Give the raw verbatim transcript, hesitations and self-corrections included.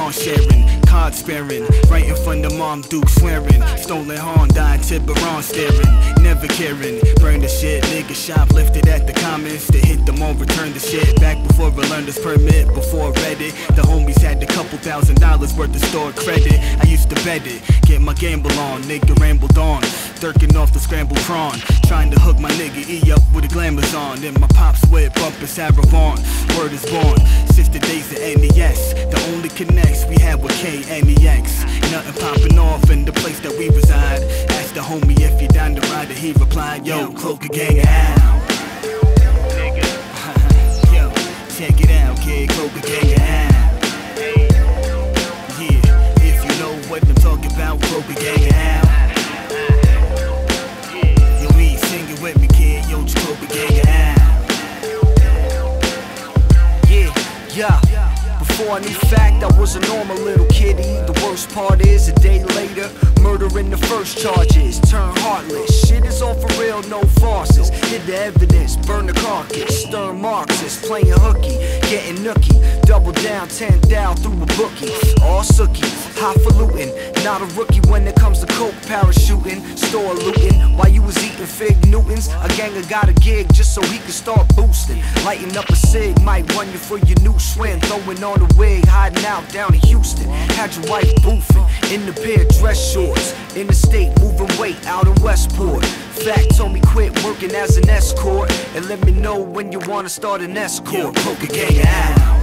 Tiburon sharing, card sparing, right in front of Mom Duke swearing, stolen Honda, Tiburon staring, never caring, burn the shit, nigga shoplifted at the comments, they hit them on, return the shit, back before I learned this permit, before I read it, the homies had a couple thousand dollars worth of stored credit, I used to bet it, get my gamble on, nigga rambled on, dirking off the scrambled prawn, trying to hook my nigga E up with the glamours on, then my pops whip up and Sarah Vaughn, word is born, since the days of N E S, the only connects we had were K N E X, nothing popping off in the place that we reside, asked the homie if you down to ride and he replied, yo, Cloak a Ganga Out, nigga, yo, check it out, kid, Cloak a Ganga Out, yeah, if you know what I'm talking about, Cloak a Ganga Out, yo, we sing it with me, kid, yo, just Cloak a Ganga Out, yeah, yeah. Before I knew fact, I was a normal little kitty. The worst part is, a day later, murdering the first charges. Turn heartless, shit is all for real, no farces. Hid the evidence, burn the carcass. Stern Marxist, playing hooky, getting nookie. Double down, ten down through a bookie. All sookie, highfalutin. Not a rookie when it comes to coke, parachuting. Store looting, while you was eating Fig Newtons. A ganger got a gig just so he could start boosting. Lighting up a cig, might run you for your new swing. Throwing on a wig, hiding out down in Houston. Had your wife boofing in the pair of dress shorts. In the state, moving weight out in Westport. Fact told me quit working as an escort and let me know when you wanna start an escort. Cloak a Ganga Out.